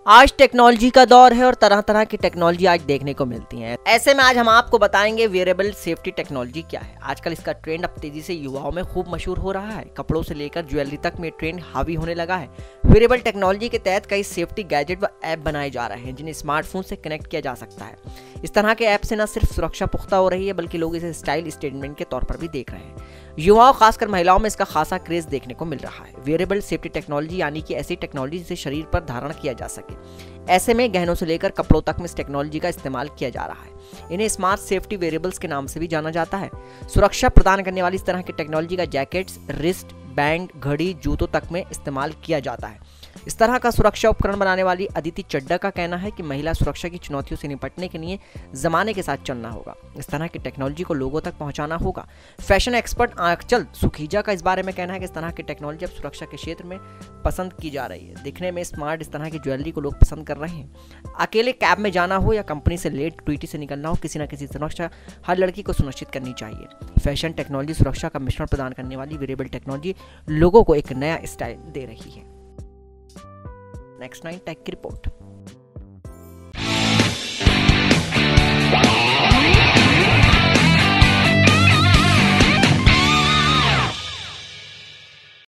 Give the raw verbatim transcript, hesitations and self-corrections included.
आज टेक्नोलॉजी का दौर है और तरह तरह की टेक्नोलॉजी आज देखने को मिलती हैं। ऐसे में आज हम आपको बताएंगे वेयरेबल सेफ्टी टेक्नोलॉजी क्या है। आजकल इसका ट्रेंड अब तेजी से युवाओं में खूब मशहूर हो रहा है। कपड़ों से लेकर ज्वेलरी तक में ट्रेंड हावी होने लगा है। वेयरेबल टेक्नोलॉजी के तहत कई सेफ्टी गैजेट व ऐप बनाए जा रहे हैं जिन्हें स्मार्टफोन से कनेक्ट किया जा सकता है। इस तरह के ऐप से न सिर्फ सुरक्षा पुख्ता हो रही है बल्कि लोग इसे स्टाइल स्टेटमेंट के तौर पर भी देख रहे हैं। युवाओं खासकर महिलाओं में इसका खासा क्रेज देखने को मिल रहा है। वेयरेबल सेफ्टी टेक्नोलॉजी यानी कि ऐसी टेक्नोलॉजी जिसे शरीर पर धारण किया जा सके। ऐसे में गहनों से लेकर कपड़ों तक में इस टेक्नोलॉजी का इस्तेमाल किया जा रहा है। इन्हें स्मार्ट सेफ्टी वेयरेबल्स के नाम से भी जाना जाता है। सुरक्षा प्रदान करने वाली इस तरह की टेक्नोलॉजी का जैकेट्स, रिस्ट बैंड, घड़ी, जूतों तक में इस्तेमाल किया जाता है। इस तरह का सुरक्षा उपकरण बनाने वाली अदिति चड्डा का कहना है कि महिला सुरक्षा की चुनौतियों से निपटने के लिए जमाने के साथ चलना होगा। इस तरह की टेक्नोलॉजी को लोगों तक पहुंचाना होगा। फैशन एक्सपर्ट आंचल सुखीजा का इस बारे में कहना है कि इस तरह की टेक्नोलॉजी अब सुरक्षा के क्षेत्र में पसंद की जा रही है। दिखने में स्मार्ट इस तरह की ज्वेलरी को लोग पसंद कर रहे हैं। अकेले कैब में जाना हो या कंपनी से लेट ड्यूटी से निकलना हो, किसी न किसी सुरक्षा हर लड़की को सुनिश्चित करनी चाहिए। फैशन टेक्नोलॉजी सुरक्षा का मिश्रण प्रदान करने वाली वेयरेबल टेक्नोलॉजी लोगों को एक नया स्टाइल दे रही है। नेक्स्ट नाइन टेक की रिपोर्ट।